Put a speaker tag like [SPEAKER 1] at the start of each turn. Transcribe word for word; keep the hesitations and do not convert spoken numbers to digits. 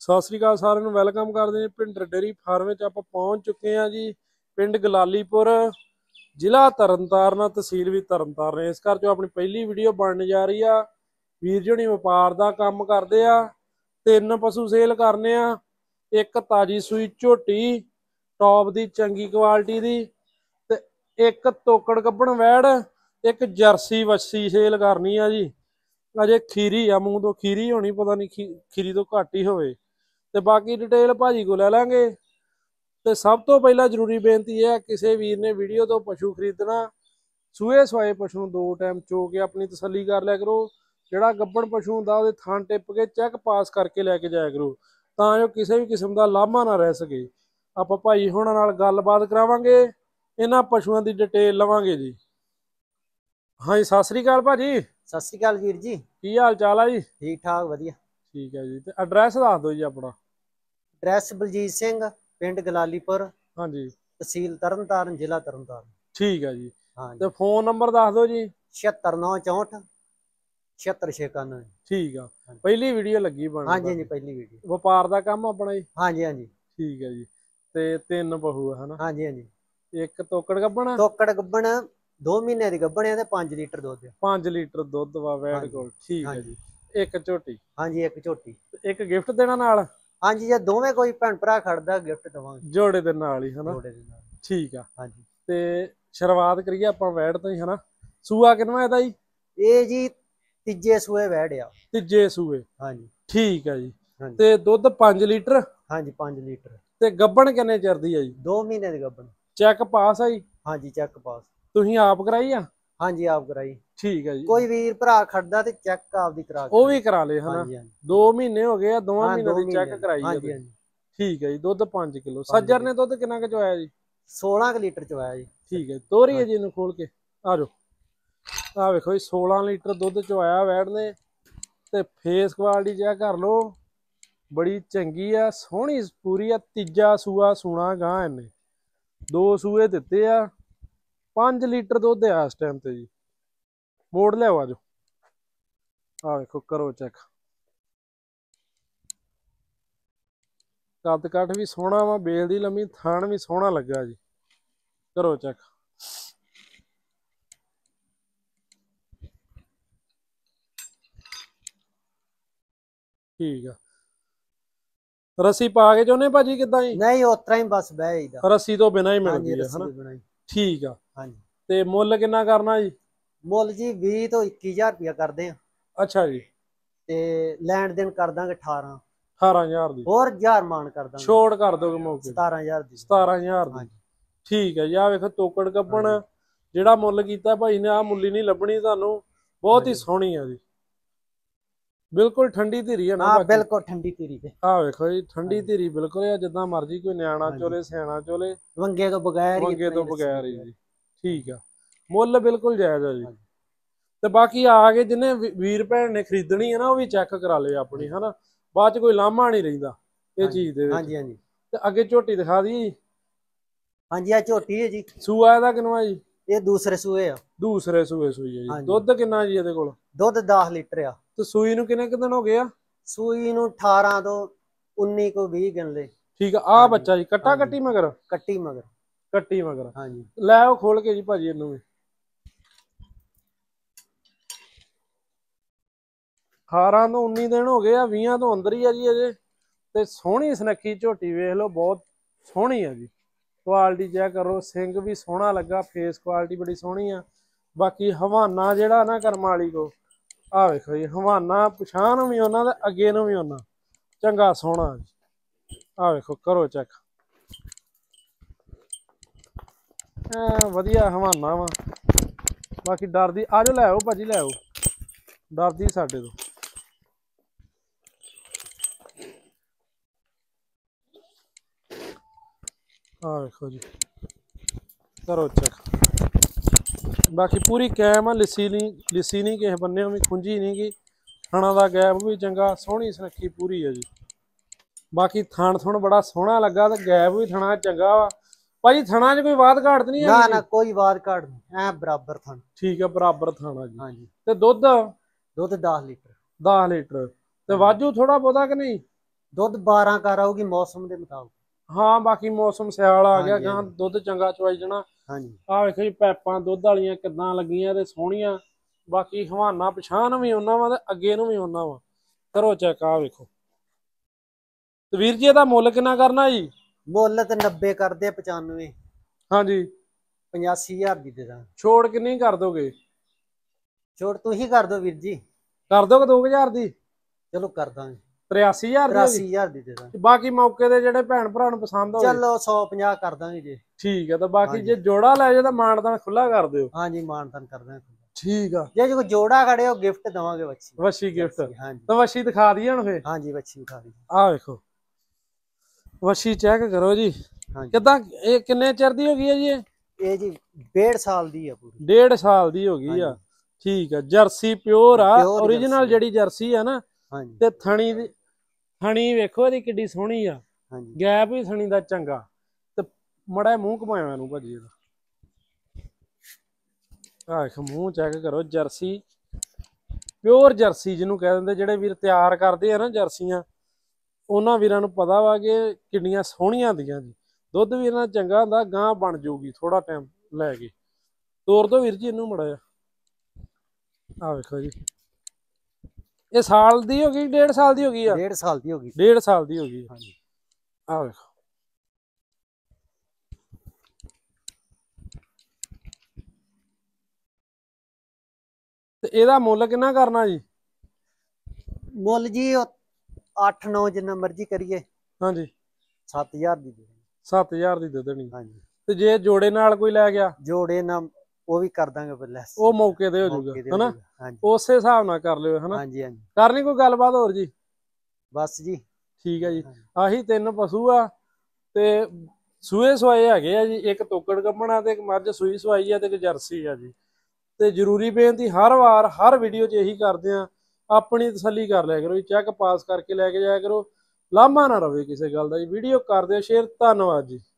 [SPEAKER 1] ਸਤਿ ਸ੍ਰੀ ਅਕਾਲ ਸਾਰਿਆਂ ਨੂੰ ਵੈਲਕਮ ਕਰਦੇ ਹਾਂ ਭਿੰਡਰ ਡੇਅਰੀ ਫਾਰਮ ਵਿੱਚ। ਆਪਾਂ ਪਹੁੰਚ ਚੁੱਕੇ ਹਾਂ ਜੀ ਪਿੰਡ ਗਲਾਲੀਪੁਰ, ਜ਼ਿਲ੍ਹਾ ਤਰਨਤਾਰਨ, ਤਹਿਸੀਲ ਵੀ ਤਰਨਤਾਰਨ। ਇਸ ਘਰ ਚੋਂ ਆਪਣੀ ਪਹਿਲੀ ਵੀਡੀਓ ਬਣਨ ਜਾ ਰਹੀ ਆ। ਵੀਰ ਜਣੀ ਵਪਾਰ ਦਾ ਕੰਮ ਕਰਦੇ ਆ, ਤਿੰਨ ਪਸ਼ੂ ਸੇਲ ਕਰਨੇ ਆ। ਇੱਕ ਤਾਜੀ ਸੂਈ ਝੋਟੀ ਟੌਪ ਦੀ ਚੰਗੀ ਕੁਆਲਿਟੀ ਦੀ, ਤੇ ਇੱਕ ਤੋਕੜ ਗੱਭਣ ਵੈੜ, ਇੱਕ ਜਰਸੀ ਵੱਛੀ ਸੇਲ ਕਰਨੀ ਆ ਜੀ। ਅਜੇ ਖੀਰੀ ਆ, ਮੂੰਹ ਤੋਂ ਖੀਰੀ ਹੋਣੀ, ਪਤਾ ਨਹੀਂ ਖੀ ਖੀਰੀ ਤੋਂ ਘੱਟ ਹੀ ਹੋਵੇ। ਤੇ ਬਾਕੀ ਡਿਟੇਲ ਭਾਜੀ ਕੋ ਲੈ ਲਾਂਗੇ। ਤੇ ਸਭ ਤੋਂ ਪਹਿਲਾਂ ਜ਼ਰੂਰੀ ਬੇਨਤੀ ਇਹ ਹੈ, ਕਿਸੇ ਵੀਰ ਨੇ ਵੀਡੀਓ ਤੋਂ ਪਸ਼ੂ ਖਰੀਦਣਾ, ਸੂਏ ਸਵਾਏ ਪਸ਼ੂ ਨੂੰ ਦੋ ਟਾਈਮ ਚੋ ਕੇ ਆਪਣੀ ਤਸੱਲੀ ਕਰ ਲਿਆ ਕਰੋ। ਜਿਹੜਾ ਗੱਭਣ ਪਸ਼ੂ ਹੁੰਦਾ ਉਹਦੇ ਥਣ ਟਿੱਪ ਕੇ ਚੈੱਕ ਪਾਸ ਕਰਕੇ ਲੈ ਕੇ ਜਾਇਆ ਕਰੋ, ਤਾਂ ਜੋ ਕਿਸੇ ਵੀ ਕਿਸਮ ਦਾ ਲਾਮਾ ਨਾ ਰਹਿ ਸਕੇ। ਆਪਾਂ ਭਾਈ ਹੁਣਾਂ ਨਾਲ ਗੱਲਬਾਤ ਕਰਾਵਾਂਗੇ, ਇਹਨਾਂ ਪਸ਼ੂਆਂ ਦੀ ਡਿਟੇਲ ਲਵਾਂਗੇ ਜੀ। ਹਾਂਜੀ, ਸਤਿ ਸ੍ਰੀ ਅਕਾਲ ਭਾਜੀ।
[SPEAKER 2] ਸਤਿ ਸ੍ਰੀ ਅਕਾਲ ਵੀਰ ਜੀ,
[SPEAKER 1] ਕੀ ਹਾਲ ਚਾਲ ਆ ਜੀ?
[SPEAKER 2] ਠੀਕ ਠਾਕ ਵਧੀਆ।
[SPEAKER 1] ਠੀਕ ਹੈ ਜੀ। ਤੇ ਐਡਰੈਸ ਦੱਸ ਦਿਓ ਜੀ ਆਪਣਾ।
[SPEAKER 2] ਐਡਰੈਸ ਬਲਜੀਤ ਸਿੰਘ, ਪਿੰਡ ਗਲਾਲੀਪੁਰ,
[SPEAKER 1] ਹਾਂਜੀ,
[SPEAKER 2] ਤਹਿਸੀਲ ਤਰਨਤਾਰਨ, ਜ਼ਿਲ੍ਹਾ ਤਰਨਤਾਰਨ।
[SPEAKER 1] ਠੀਕ ਹੈ ਜੀ।
[SPEAKER 2] ਹਾਂਜੀ,
[SPEAKER 1] ਤੇ ਫੋਨ ਨੰਬਰ ਦੱਸ ਦਿਓ ਜੀ।
[SPEAKER 2] ਛਿਅੱਤਰ ਨੌ ਚੌਂਹਠ ਛਿਅੱਤਰ ਛੇ ਇਕਾਨਵੇਂ।
[SPEAKER 1] ਠੀਕ ਆ, ਪਹਿਲੀ ਵੀਡੀਓ ਲੱਗੀ ਬਣ?
[SPEAKER 2] ਹਾਂਜੀ ਹਾਂਜੀ, ਪਹਿਲੀ ਵੀਡੀਓ।
[SPEAKER 1] ਵਪਾਰ ਦਾ ਕੰਮ ਆਪਣਾ ਜੀ?
[SPEAKER 2] ਹਾਂਜੀ ਹਾਂਜੀ,
[SPEAKER 1] ਠੀਕ ਹੈ ਜੀ। ਤੇ ਤਿੰਨ ਬਹੂ ਆ ਹਨਾ?
[SPEAKER 2] ਹਾਂਜੀ ਹਾਂਜੀ।
[SPEAKER 1] ਇੱਕ ਤੋਕੜ ਗੱਭਣ?
[SPEAKER 2] ਤੋਕੜ ਗੱਭਣ ਦੋ ਮਹੀਨੇ ਦੀ ਗੱਭਣ ਆ ਤੇ ਪੰਜ ਲੀਟਰ ਦੁੱਧ।
[SPEAKER 1] ਪੰਜ ਲੀਟਰ ਦੁੱਧ ਵਾ ਵੈੜ ਕੋਲ। ਠੀਕ ਹੈ ਜੀ। ਇੱਕ ਝੋਟੀ?
[SPEAKER 2] ਹਾਂਜੀ, ਇੱਕ ਝੋਟੀ।
[SPEAKER 1] ਇੱਕ ਗਿਫਟ ਦੇਣਾ ਨਾਲ?
[SPEAKER 2] ਹਾਂਜੀ, ਜੇ ਦੋਵੇਂ ਕੋਈ ਭੈਣ ਭਰਾ ਖੜਦਾ ਗਿਫਟ ਦਵਾਂਗੇ,
[SPEAKER 1] ਜੋੜੇ ਦੇ ਨਾਲ ਹੀ ਹਨਾ?
[SPEAKER 2] ਜੋੜੇ ਦੇ ਨਾਲ।
[SPEAKER 1] ਠੀਕ ਆ।
[SPEAKER 2] ਹਾਂਜੀ,
[SPEAKER 1] ਤੇ ਸ਼ੁਰੂਆਤ ਕਰੀਏ ਆਪਾਂ ਵੈੜ ਤੋਂ ਹੀ ਹਨਾ। ਸੂਆ ਕਿੰਨਾ ਇਹਦਾ ਜੀ?
[SPEAKER 2] ਇਹ ਜੀ ਤੀਜੇ ਸੂਏ ਵੈੜ ਆ।
[SPEAKER 1] ਤੀਜੇ ਸੂਏ?
[SPEAKER 2] ਹਾਂਜੀ,
[SPEAKER 1] ਠੀਕ ਹੈ ਜੀ। ਤੇ ਦੁੱਧ ਪੰਜ ਲੀਟਰ?
[SPEAKER 2] ਹਾਂਜੀ, ਪੰਜ ਲੀਟਰ।
[SPEAKER 1] ਤੇ ਗੱਭਣ ਕਿੰਨੇ ਚਿਰ ਦੀ ਆ ਜੀ?
[SPEAKER 2] ਦੋ ਮਹੀਨੇ ਦੀ ਗੱਭਣ।
[SPEAKER 1] ਚੈੱਕ ਪਾਸ ਆ ਜੀ?
[SPEAKER 2] ਹਾਂਜੀ, ਚੈੱਕ ਪਾਸ।
[SPEAKER 1] ਤੁਸੀਂ ਆਪ ਕਰਾਈ ਆ?
[SPEAKER 2] ਹਾਂਜੀ, ਆਪ ਕਰਾਈ।
[SPEAKER 1] ਠੀਕ ਹੈ ਜੀ।
[SPEAKER 2] ਕੋਈ ਵੀਰ ਭਰਾ ਖੜਦਾ ਤੇ ਚੈੱਕ ਆਪਦੀ ਕਰਾ ਕੇ
[SPEAKER 1] ਉਹ ਵੀ ਕਰਾ ਲੇ ਹਨਾ? ਦੋ ਮਹੀਨੇ ਹੋ ਗਏ ਆ, ਦੋਵਾਂ ਮਹੀਨਿਆਂ ਦੀ ਚੈੱਕ ਕਰਾਈ ਆ? ਠੀਕ ਹੈ ਜੀ। ਦੁੱਧ ਪੰਜ ਕਿਲੋ। ਸੱਜਰ ਨੇ ਦੁੱਧ ਕਿੰਨਾ ਕੁ ਚੋਇਆ ਜੀ?
[SPEAKER 2] ਸੋਲਾਂ ਕੁ ਲੀਟਰ ਚੋਇਆ ਜੀ।
[SPEAKER 1] ਠੀਕ ਹੈ, ਤੋਰੀਏ ਜੀ ਇਹਨੂੰ ਖੋਲ ਕੇ। ਆ ਜਾਓ, ਆ ਵੇਖੋ ਜੀ, ਸੋਲਾਂ ਲੀਟਰ ਦੁੱਧ ਚੋਇਆ ਵੈੜ ਨੇ। ਤੇ ਫੇਸ ਕੁਆਲਿਟੀ ਚੈੱਕ ਕਰ ਲਓ, ਬੜੀ ਚੰਗੀ ਆ, ਸੋਹਣੀ ਪੂਰੀ ਆ। ਤੀਜਾ ਸੂਆ ਸੂਣਾ ਗਾਂ ਇਹਨੇ, ਦੋ ਸੂਏ ਦਿੱਤੇ ਆ, ਪੰਜ ਲੀਟਰ ਦੁੱਧ ਆ ਇਸ ਟਾਈਮ ਤੇ ਜੀ। ਮੋੜ ਲਿਆਓ, ਆ ਜਾਓ। ਆ ਵੇਖੋ, ਕਰੋ ਚੈੱਕ। ਕੱਦ ਕੱਠ ਵੀ ਸੋਹਣਾ ਵਾ, ਬੇਲ ਦੀ ਲੰਮੀ, ਥਣ ਵੀ ਸੋਹਣਾ ਲੱਗਾ ਜੀ। ਕਰੋ ਚੈੱਕ। ਠੀਕ ਆ। ਰੱਸੀ ਪਾ ਕੇ ਚਾਹੁੰਦੇ ਭਾਜੀ ਕਿੱਦਾਂ ਜੀ?
[SPEAKER 2] ਨਹੀਂ, ਉਸ ਤਰ੍ਹਾਂ ਹੀ ਬਸ ਬਹਿ ਜਾਈਦਾ,
[SPEAKER 1] ਰੱਸੀ ਤੋਂ ਬਿਨਾਂ ਹੀ ਮਿਲਦੀ ਹੈ ਹਨਾ? ਠੀਕ ਆ।
[SPEAKER 2] ਹਾਂਜੀ।
[SPEAKER 1] ਤੇ ਮੁੱਲ ਕਿੰਨਾ ਕਰਨਾ ਜੀ?
[SPEAKER 2] ਮੁੱਲ ਜੀ ਵੀਹ ਤੋਂ ਇੱਕੀ ਹਜ਼ਾਰ ਰੁਪਇਆ ਕਰਦੇ ਆ।
[SPEAKER 1] ਅੱਛਾ ਜੀ।
[SPEAKER 2] ਤੇ ਲੈਣ ਦੇਣ ਕਰ ਦਾਂਗੇ ਅਠਾਰਾਂ
[SPEAKER 1] ਅਠਾਰਾਂ ਹਜ਼ਾਰ ਦੀ।
[SPEAKER 2] ਹੋਰ ਹਜ਼ਾਰ ਮਾਨ ਕਰ ਦਾਂਗੇ,
[SPEAKER 1] ਛੋੜ ਕਰ ਦੋਗੇ ਮੌਕੇ?
[SPEAKER 2] ਸਤਾਰਾਂ ਹਜ਼ਾਰ ਦੀ।
[SPEAKER 1] ਸਤਾਰਾਂ ਹਜ਼ਾਰ ਦੀ। ਠੀਕ ਹੈ ਜੀ। ਆ ਵੇਖੋ ਤੋਕੜ ਗੱਭਣ, ਜਿਹੜਾ ਮੁੱਲ ਕੀਤਾ ਭਾਈ ਨੇ, ਆ ਮੁੱਲੀ ਨਹੀਂ ਲੱਭਣੀ ਤੁਹਾਨੂੰ। ਬਹੁਤ ਹੀ ਸੋਹਣੀ ਆ ਜੀ, ਬਿਲਕੁਲ ਠੰਡੀ ਧੀਰੀ ਹੈ ਨਾ?
[SPEAKER 2] ਹਾਂ, ਬਿਲਕੁਲ ਠੰਡੀ ਧੀਰੀ ਤੇ।
[SPEAKER 1] ਆ ਵੇਖੋ ਜੀ, ਠੰਡੀ ਧੀਰੀ ਬਿਲਕੁਲ ਆ, ਜਿੱਦਾਂ ਮਰਜੀ ਕੋਈ ਨਿਆਣਾ ਚੋਲੇ, ਸਿਆਣਾ ਚੋਲੇ,
[SPEAKER 2] ਵੰਗੇ ਤੋਂ ਬਗੈਰ ਹੀ।
[SPEAKER 1] ਵੰਗੇ ਤੋਂ ਬਗੈਰ ਹੀ ਜੀ। ਠੀਕ ਆ, ਮੁੱਲ ਬਿਲਕੁਲ ਜਾਇਜ਼ ਆ ਜੀ। ਤੇ ਬਾਕੀ ਆ ਕੇ ਜਿਹਨੇ ਵੀਰ ਭੈਣ ਨੇ ਖਰੀਦਣੀ ਹੈ ਨਾ, ਉਹ ਵੀ ਚੈੱਕ ਕਰਾ ਲੇ ਆਪਣੀ ਹਨਾ, ਬਾਅਦ ਚ ਕੋਈ ਲਾਮਾ ਨਹੀਂ ਰਹਿੰਦਾ ਇਹ ਚੀਜ਼ ਦੇ ਵਿੱਚ।
[SPEAKER 2] ਹਾਂਜੀ ਹਾਂਜੀ।
[SPEAKER 1] ਤੇ ਅੱਗੇ ਝੋਟੀ ਦਿਖਾ ਦੀ।
[SPEAKER 2] ਹਾਂਜੀ, ਆ ਝੋਟੀ ਹੈ ਜੀ।
[SPEAKER 1] ਸੂਆ ਇਹਦਾ ਕਿੰਨਾ ਜੀ?
[SPEAKER 2] ਇਹ ਦੂਸਰੇ ਸੂਏ ਆ।
[SPEAKER 1] ਦੂਸਰੇ ਸੂਏ ਸੂਈ ਹੈ ਜੀ। ਦੁੱਧ ਕਿੰਨਾ ਜੀ ਇਹਦੇ ਕੋਲ?
[SPEAKER 2] ਦੁੱਧ ਦਸ ਲੀਟਰ ਆ।
[SPEAKER 1] ਤੇ ਸੂਈ ਨੂੰ ਕਿੰਨੇ ਕੁ ਦਿਨ ਹੋ ਗਏ ਆ?
[SPEAKER 2] ਸੂਈ ਨੂੰ ਅਠਾਰਾਂ ਤੋਂ ਉੱਨੀ ਕੋ ਵੀਹ ਗਿਣ ਲੈ। ਠੀਕ
[SPEAKER 1] ਆ। ਆ ਬੱਚਾ ਜੀ ਕੱਟਾ ਕੱਟੀ ਮਗਰ?
[SPEAKER 2] ਕੱਟੀ ਮਗਰ।
[SPEAKER 1] ਕੱਟੀ ਮਗਰ।
[SPEAKER 2] ਹਾਂਜੀ, ਲੈ
[SPEAKER 1] ਆਓ ਖੋਲ ਕੇ ਜੀ ਭਾਜੀ ਇਹਨੂੰ ਵੀ। ਅਠਾਰਾਂ ਤੋਂ ਉੱਨੀ ਦਿਨ ਹੋ ਗਏ ਆ, ਵੀਹਾਂ ਤੋਂ ਅੰਦਰ ਹੀ ਆ ਜੀ ਅਜੇ। ਤੇ ਸੋਹਣੀ ਸੁਨੱਖੀ ਝੋਟੀ ਵੇਖ ਲਓ, ਬਹੁਤ ਸੋਹਣੀ ਆ ਜੀ। ਕੁਆਲਿਟੀ ਚੈੱਕ ਕਰੋ, ਸਿੰਘ ਵੀ ਸੋਹਣਾ ਲੱਗਾ, ਫੇਸ ਕੁਆਲਿਟੀ ਬੜੀ ਸੋਹਣੀ ਆ। ਬਾਕੀ ਹਵਾਨਾ ਜਿਹੜਾ ਨਾ ਕਰਮ ਵਾਲੀ ਕੋ, ਆ ਵੇਖੋ ਜੀ, ਹਵਾਨਾ ਪਛਾਣ ਨੂੰ ਵੀ ਉਹਨਾਂ ਦਾ, ਅੱਗੇ ਨੂੰ ਵੀ ਉਹਨਾਂ ਚੰਗਾ ਸੋਹਣਾ ਜੀ। ਆ ਵੇਖੋ, ਕਰੋ ਚੈੱਕ। ਐ ਵਧੀਆ ਹਵਾਨਾ ਵਾ। ਬਾਕੀ ਡਰਦੀ, ਆ ਜਾਓ ਲੈ ਆਓ ਭਾਜੀ, ਲੈ ਆਓ, ਡਰਦੀ ਸਾਡੇ ਤੋਂ। ਆ ਵੇਖੋ ਜੀ, ਕਰੋ ਚੈੱਕ। ਬਾਕੀ ਪੂਰੀ ਕੈਮ ਆ, ਲਿੱਸੀ ਨਹੀਂ, ਲਿੱਸੀ ਨਹੀਂ ਕਿਸੇ ਬੰਨੇ ਵੀ, ਖੁੰਝੀ ਨਹੀਂ ਗੀ। ਥਣਾ ਦਾ ਗੈਪ ਵੀ ਚੰਗਾ, ਸੋਹਣੀ ਸੁਨੱਖੀ ਪੂਰੀ ਹੈ ਜੀ। ਬਾਕੀ ਥਣ ਥਣ ਬੜਾ ਸੋਹਣਾ ਲੱਗਾ, ਤੇ ਗੈਪ ਵੀ ਥਣਾ ਚੰਗਾ ਵਾ ਭਾਜੀ। ਥਣਾ 'ਚ ਕੋਈ ਵਾਧ ਘਾਟ ਨਹੀਂ ਹੈ?
[SPEAKER 2] ਨਾ ਨਾ, ਕੋਈ ਵਾਧ ਘਾਟ ਨਹੀਂ, ਐ ਬਰਾਬਰ ਥਣ। ਠੀਕ
[SPEAKER 1] ਆ, ਬਰਾਬਰ ਥਾਣਾ ਜੀ।
[SPEAKER 2] ਹਾਂਜੀ।
[SPEAKER 1] ਤੇ ਦੁੱਧ?
[SPEAKER 2] ਦੁੱਧ ਦਸ ਲੀਟਰ।
[SPEAKER 1] ਦਸ ਲੀਟਰ। ਤੇ ਵਾਜੂ ਥੋੜਾ ਬਹੁਤਾ ਕਿ ਨਹੀਂ?
[SPEAKER 2] ਦੁੱਧ ਬਾਰਾਂ ਕਰ ਆਊਗੀ ਮੌਸਮ ਦੇ ਮੁਤਾਬਕ।
[SPEAKER 1] ਹਾਂ ਬਾਕੀ ਮੌਸਮ ਸਿਆਲ ਆ ਗਿਆ
[SPEAKER 2] ਹਾਂਜੀ,
[SPEAKER 1] ਗਾਂ
[SPEAKER 2] ਹਾਂਜੀ।
[SPEAKER 1] ਦੁੱਧ ਚੰਗਾ ਚਵਾਈ ਜਾਣਾ।
[SPEAKER 2] ਹਾਂਜੀ
[SPEAKER 1] ਆਹ ਵੇਖੋ ਜੀ ਪੈਪਾਂ ਦੁੱਧ ਵਾਲੀਆਂ ਕਿੱਦਾਂ ਲੱਗੀਆਂ ਤੇ ਸੋਹਣੀਆਂ। ਬਾਕੀ ਹਵਾਨਾ ਪਛਾਣ ਨੂੰ ਵੀ ਉਹਨਾਂ ਵਾ ਤੇ ਅੱਗੇ ਨੂੰ ਵੀ ਉਹਨਾਂ ਵਾ। ਕਰੋ ਚੈੱਕ ਆ ਵੇਖੋ। ਤੇ ਵੀਰ ਜੀ ਇਹਦਾ ਮੁੱਲ ਕਿੰਨਾ ਕਰਨਾ ਜੀ?
[SPEAKER 2] ਮੁੱਲ ਤੇ ਨੱਬੇ ਕਰਦੇ ਪਚਾਨਵੇਂ।
[SPEAKER 1] ਹਾਂਜੀ
[SPEAKER 2] ਪਚਾਸੀ ਹਜ਼ਾਰ ਦੀ ਦੇ ਦਾਂ।
[SPEAKER 1] ਛੋੜ ਕਿੰਨੀ ਕਰ ਦੋਗੇ?
[SPEAKER 2] ਛੋੜ ਤੁਸੀਂ ਕਰ ਦੋ ਵੀਰ ਜੀ।
[SPEAKER 1] ਕਰ ਦੋਗੇ ਦੋ ਹਜ਼ਾਰ ਦੀ?
[SPEAKER 2] ਚਲੋ ਕਰ ਦਾਂਗੇ।
[SPEAKER 1] ਤਰਿਆਸੀ ਹਜ਼ਾਰ ਦੀ
[SPEAKER 2] ਤਰਾਸੀ ਹਜ਼ਾਰ ਦੀ ਦੇ ਦਾਂ।
[SPEAKER 1] ਬਾਕੀ ਮੌਕੇ ਦੇ ਜਿਹੜੇ ਭੈਣ ਭਰਾ ਨੂੰ ਪਸੰਦ ਹੋਵੇ
[SPEAKER 2] ਚਲੋ ਸੌ ਪੰਜਾਹ ਕਰ ਦਾਂਗੇ ਜੀ।
[SPEAKER 1] ਠੀਕ ਹੈ। ਤਾਂ ਬਾਕੀ ਜੇ ਜੋੜਾ ਲੈ ਜਾਏ ਤਾਂ ਮਾਨਤਾਨ ਖੁੱਲਾ ਕਰ ਦਿਓ।
[SPEAKER 2] ਹਾਂਜੀ ਮਾਨਤਾਨ ਕਰ ਦਾਂਗੇ।
[SPEAKER 1] ਠੀਕ ਆ।
[SPEAKER 2] ਜੇ ਕੋਈ ਜੋੜਾ ਖੜੇ ਉਹ ਗਿਫਟ ਦਵਾਂਗੇ ਵੱਛੀ।
[SPEAKER 1] ਵੱਛੀ ਗਿਫਟ।
[SPEAKER 2] ਹਾਂਜੀ
[SPEAKER 1] ਤਾਂ ਵੱਛੀ ਦਿਖਾ ਦਈਏ ਹੁਣ ਫੇਰ।
[SPEAKER 2] ਹਾਂਜੀ ਵੱਛੀ ਦਿਖਾ ਦੀ।
[SPEAKER 1] ਆਹ ਵੇਖੋ ਵੱਛੀ ਚੈੱਕ ਕਰੋ ਜੀ।
[SPEAKER 2] ਹਾਂਜੀ
[SPEAKER 1] ਕਿੱਦਾਂ ਇਹ ਕਿੰਨੇ ਚਿਰ ਦੀ ਹੋ ਗਈ ਹੈ ਜੀ? ਇਹ
[SPEAKER 2] ਇਹ ਜੀ ਡੇਢ ਸਾਲ ਦੀ ਆ ਪੂਰੀ।
[SPEAKER 1] ਡੇਢ ਸਾਲ ਦੀ ਹੋ ਗਈ ਆ। ਠੀਕ ਆ। ਜਰਸੀ ਪਿਓਰ ਆ ਓਰੀਜਨਲ ਜਿਹੜੀ ਜਰਸੀ ਆ ਨਾ।
[SPEAKER 2] ਹਾਂਜੀ
[SPEAKER 1] ਤੇ ਥਣੀ ਦੀ ਥਣੀ ਵੇਖੋ ਇਹਦੀ ਕਿੱਡੀ ਸੋਹਣੀ ਆ।
[SPEAKER 2] ਹਾਂਜੀ
[SPEAKER 1] ਗੈਪ ਵੀ ਥਣੀ ਦਾ ਚੰਗਾ। ਤੇ ਮੜਾ ਮੂੰਹ ਘਮਾਇਆ ਇਹਨੂੰ ਭਾਜੀ ਇਹਦਾ। ਆਹ ਵੇਖੋ ਮੂੰਹ ਚੈੱਕ ਕਰੋ। ਜਰਸੀ ਪਿਓਰ ਜਰਸੀ ਜਿਹਨੂੰ ਕਹਿ ਦਿੰਦੇ ਜਿਹੜੇ ਵੀਰ ਤਿਆਰ ਕਰਦੇ ਆ ਨਾ ਜਰਸੀਆਂ, ਉਹਨਾਂ ਵੀਰਾਂ ਨੂੰ ਪਤਾ ਵਾ ਕਿ ਕਿੰਨੀਆਂ ਸੋਹਣੀਆਂ ਹੁੰਦੀਆਂ ਜੀ। ਦੁੱਧ ਵੀ ਇਹਨਾਂ ਚੰਗਾ ਹੁੰਦਾ। ਗਾਂ ਬਣ ਜਾਊਗੀ ਥੋੜਾ ਟਾਈਮ ਲੈ ਕੇ। ਤੋਰ ਦੋ ਵੀਰ ਜੀ ਇਹਨੂੰ ਮੜਾ ਜਾ। ਆਹ ਵੇਖੋ ਜੀ ਇਹ ਸਾਲ ਦੀ ਹੋ ਗਈ ਡੇਢ ਸਾਲ ਦੀ ਹੋ ਗਈ ਆ?
[SPEAKER 2] ਡੇਢ ਸਾਲ ਦੀ ਹੋ ਗਈ।
[SPEAKER 1] ਡੇਢ ਸਾਲ ਦੀ ਹੋ ਗਈ।
[SPEAKER 2] ਹਾਂਜੀ
[SPEAKER 1] ਆਹ ਵੇਖੋ ਤੇ ਇਹਦਾ ਮੁੱਲ ਕਿੰਨਾ ਕਰਨਾ ਜੀ?
[SPEAKER 2] ਮੁੱਲ ਜੀ ਅੱਠ ਨੌ ਜਿੰਨਾ ਮਰਜ਼ੀ ਕਰੀਏ।
[SPEAKER 1] ਹਾਂਜੀ
[SPEAKER 2] ਸੱਤ ਹਜ਼ਾਰ ਦੀ ਦੇ।
[SPEAKER 1] ਸੱਤ ਹਜ਼ਾਰ ਦੀ ਦੇ ਦੇਣੀ।
[SPEAKER 2] ਹਾਂਜੀ
[SPEAKER 1] ਤੇ ਜੇ ਜੋੜੇ ਨਾਲ ਕੋਈ ਲੈ ਗਿਆ?
[SPEAKER 2] ਜੋੜੇ ਨਾਲ ਉਹ ਵੀ ਕਰ ਦਾਂਗੇ ਫਿਰ ਲੈਸ।
[SPEAKER 1] ਉਹ ਮੌਕੇ ਤੇ ਹੋ ਜਾਊਗਾ ਹਨਾ।
[SPEAKER 2] ਹਾਂਜੀ
[SPEAKER 1] ਉਸੇ ਹਿਸਾਬ ਨਾਲ ਕਰ ਲਿਓ ਹਨਾ।
[SPEAKER 2] ਹਾਂਜੀ ਹਾਂਜੀ
[SPEAKER 1] ਕਰਨੀ ਕੋਈ ਗੱਲਬਾਤ ਹੋਰ ਜੀ?
[SPEAKER 2] ਬਸ ਜੀ
[SPEAKER 1] ਠੀਕ ਹੈ ਜੀ। ਆਹੀ ਤਿੰਨ ਪਸ਼ੂ ਆ ਤੇ ਸੂਏ ਸਵਾਏ ਹੈਗੇ ਆ ਜੀ। ਇੱਕ ਤੋਕੜ ਗੱਭਣਾ ਤੇ ਇੱਕ ਮੱਝ ਸੂਈ ਸਵਾਈ ਆ ਤੇ ਇੱਕ ਜਰਸੀ ਆ ਜੀ। ਤੇ ਜ਼ਰੂਰੀ ਬੇਨਤੀ ਹਰ ਵਾਰ ਹਰ ਵੀਡੀਓ 'ਚ ਇਹੀ ਕਰਦੇ ਆ, ਆਪਣੀ ਤਸੱਲੀ ਕਰ ਲਿਆ ਕਰੋ ਜੀ। ਚੈੱਕ ਪਾਸ ਕਰਕੇ ਲੈ ਕੇ ਜਾਇਆ ਕਰੋ। ਲਾਮਾ ਨਾ ਰਵੇ ਕਿਸੇ ਗੱਲ ਦਾ ਜੀ। ਵੀਡੀਓ ਕਰ ਦਿਓ ਸ਼ੇਅਰ। ਧੰਨਵਾਦ ਜੀ।